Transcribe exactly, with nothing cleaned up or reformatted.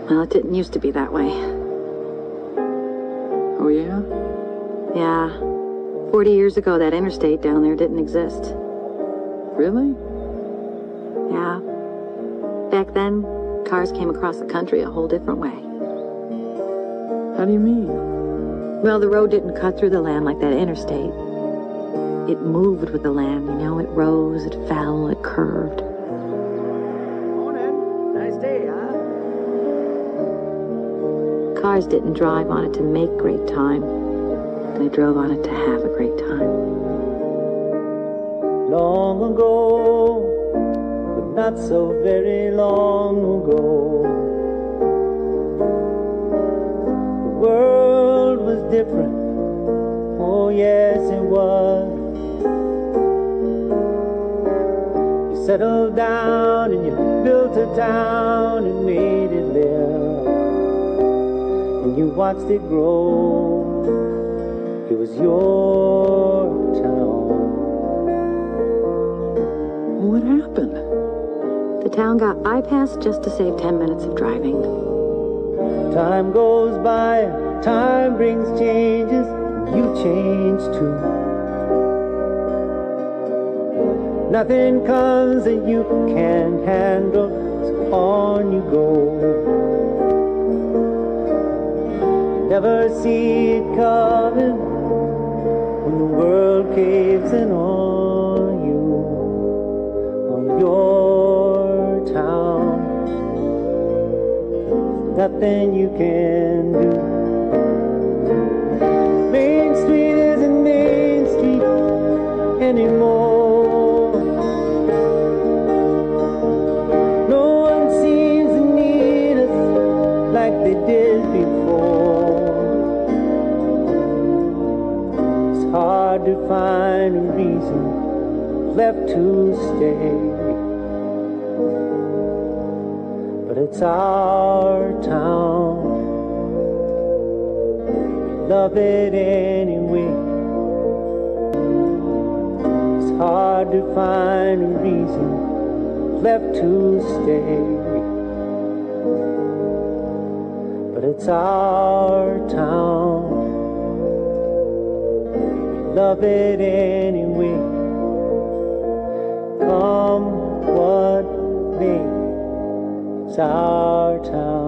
Well, it didn't used to be that way. Oh, yeah? Yeah. Forty years ago, that interstate down there didn't exist. Really? Yeah. Back then, cars came across the country a whole different way. How do you mean? Well, the road didn't cut through the land like that interstate. It moved with the land, you know? It rose, it fell, it curved. Morning. Nice day, huh? Cars didn't drive on it to make great time. They drove on it to have a great time. Long ago, but not so very long ago, the world was different. Oh yes, it was. You settled down and you built a town and made it live, and you watched it grow. It was your town. What happened? The town got bypassed just to save ten minutes of driving. Time goes by, time brings changes, you change too. Nothing comes that you can't handle, so on you go. You never see it coming when the world caves in on you, on your town. Nothing you can do. Main Street isn't Main Street anymore. No one seems to need us like they did before. It's hard to find a reason left to stay, but it's our town. We love it anyway. It's hard to find a reason left to stay, but it's our town. We love it anyway. Come what may, it's our town.